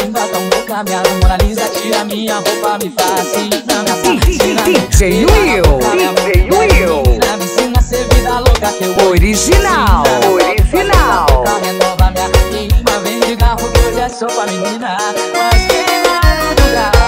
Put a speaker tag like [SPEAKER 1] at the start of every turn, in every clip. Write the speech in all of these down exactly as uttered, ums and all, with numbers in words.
[SPEAKER 1] linda, tão louca, minha Mona Lisa. Tira minha roupa, me fascina, me assassina.
[SPEAKER 2] D J Will, D J Will,
[SPEAKER 1] me ensina a ser vida louca que eu
[SPEAKER 2] original, original.
[SPEAKER 1] Renova minha rima, vem de garro que hoje é só pra menina. Mas quem vai durar?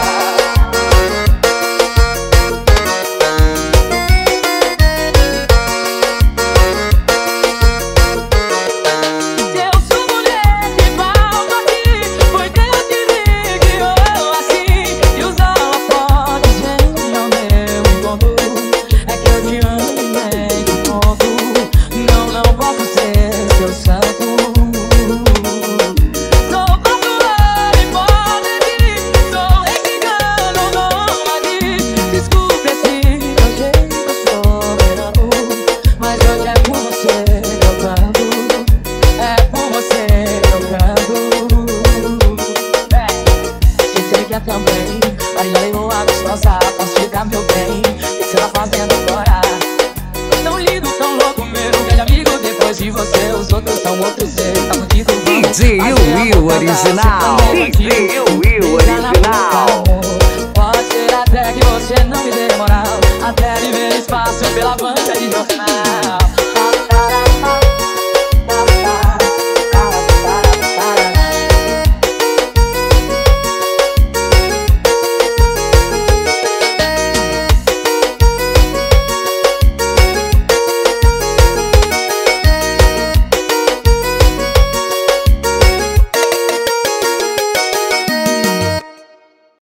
[SPEAKER 1] Também, Marília levou a gostosa, posso te dar meu bem. O que você tá fazendo agora? Tão lindo, tão louco, meu velho amigo. Depois de você, os outros são outros. Você tá contigo,
[SPEAKER 2] D J Will original, D J Will original.
[SPEAKER 1] Pode ser até que você não me dê moral, até me ver espaço pela banca de jornal.